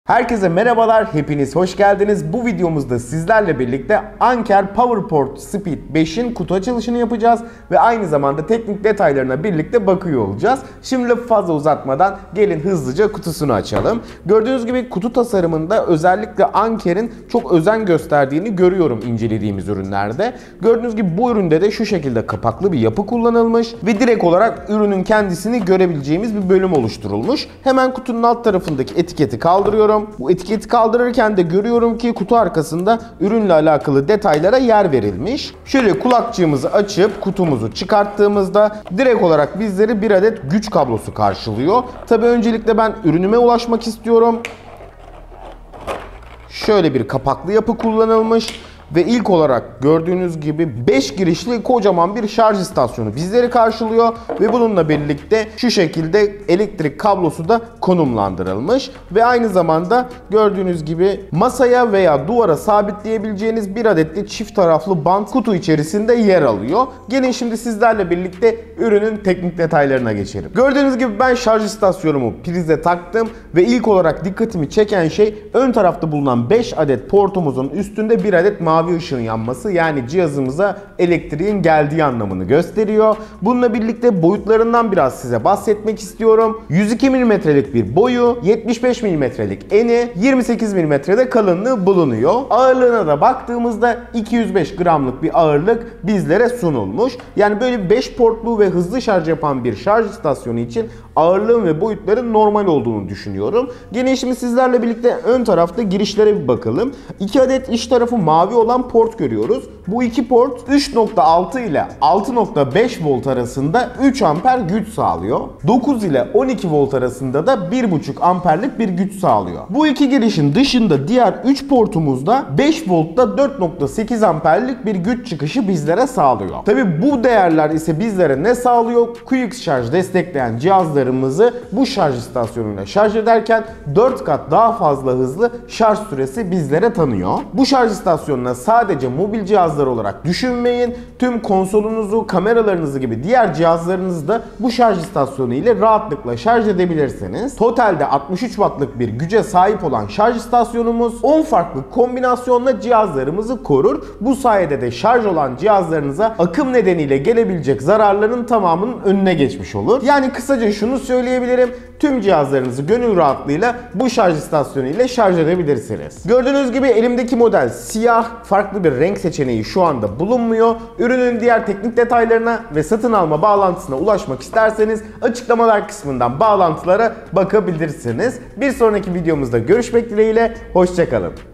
Herkese merhabalar, hepiniz hoş geldiniz. Bu videomuzda sizlerle birlikte Anker PowerPort Speed 5'in kutu açılışını yapacağız ve aynı zamanda teknik detaylarına birlikte bakıyor olacağız. Şimdi lafı fazla uzatmadan gelin hızlıca kutusunu açalım. Gördüğünüz gibi kutu tasarımında özellikle Anker'in çok özen gösterdiğini görüyorum incelediğimiz ürünlerde. Gördüğünüz gibi bu üründe de şu şekilde kapaklı bir yapı kullanılmış ve direkt olarak ürünün kendisini görebileceğimiz bir bölüm oluşturulmuş. Hemen kutunun alt tarafındaki etiketi kaldırıyorum. Bu etiketi kaldırırken de görüyorum ki kutu arkasında ürünle alakalı detaylara yer verilmiş. Şöyle kulakçığımızı açıp kutumuzu çıkarttığımızda direkt olarak bizleri bir adet güç kablosu karşılıyor. Tabii öncelikle ben ürünüme ulaşmak istiyorum. Şöyle bir kapaklı yapı kullanılmış. Ve ilk olarak gördüğünüz gibi 5 girişli kocaman bir şarj istasyonu bizleri karşılıyor. Ve bununla birlikte şu şekilde elektrik kablosu da konumlandırılmış. Ve aynı zamanda gördüğünüz gibi masaya veya duvara sabitleyebileceğiniz bir adetli çift taraflı bant kutu içerisinde yer alıyor. Gelin şimdi sizlerle birlikte ürünün teknik detaylarına geçelim. Gördüğünüz gibi ben şarj istasyonumu prize taktım. Ve ilk olarak dikkatimi çeken şey ön tarafta bulunan 5 adet portumuzun üstünde bir adet mavi ışığın yanması, yani cihazımıza elektriğin geldiği anlamını gösteriyor. Bununla birlikte boyutlarından biraz size bahsetmek istiyorum. 102 mm'lik bir boyu, 75 mm'lik eni, 28 mm'de kalınlığı bulunuyor. Ağırlığına da baktığımızda 205 gramlık bir ağırlık bizlere sunulmuş. Yani böyle 5 portlu ve hızlı şarj yapan bir şarj istasyonu için ağırlığın ve boyutların normal olduğunu düşünüyorum. Gene şimdi sizlerle birlikte ön tarafta girişlere bir bakalım. 2 adet iç tarafı mavi olan port görüyoruz. Bu iki port 3.6 ile 6.5 volt arasında 3 amper güç sağlıyor. 9 ile 12 volt arasında da 1.5 amperlik bir güç sağlıyor. Bu iki girişin dışında diğer 3 portumuzda 5 voltta 4.8 amperlik bir güç çıkışı bizlere sağlıyor. Tabi bu değerler ise bizlere ne sağlıyor? Quick şarj destekleyen cihazlarımızı bu şarj istasyonuyla şarj ederken 4 kat daha fazla hızlı şarj süresi bizlere tanıyor. Bu şarj istasyonuna sadece mobil cihazlar olarak düşünmeyin. Tüm konsolunuzu, kameralarınızı gibi diğer cihazlarınızı da bu şarj istasyonu ile rahatlıkla şarj edebilirsiniz. Totalde 63 wattlık bir güce sahip olan şarj istasyonumuz 10 farklı kombinasyonla cihazlarımızı korur. Bu sayede de şarj olan cihazlarınıza akım nedeniyle gelebilecek zararların tamamının önüne geçmiş olur. Yani kısaca şunu söyleyebilirim. Tüm cihazlarınızı gönül rahatlığıyla bu şarj istasyonu ile şarj edebilirsiniz. Gördüğünüz gibi elimdeki model siyah, farklı bir renk seçeneği şu anda bulunmuyor. Ürünün diğer teknik detaylarına ve satın alma bağlantısına ulaşmak isterseniz açıklamalar kısmından bağlantılara bakabilirsiniz. Bir sonraki videomuzda görüşmek dileğiyle, hoşça kalın.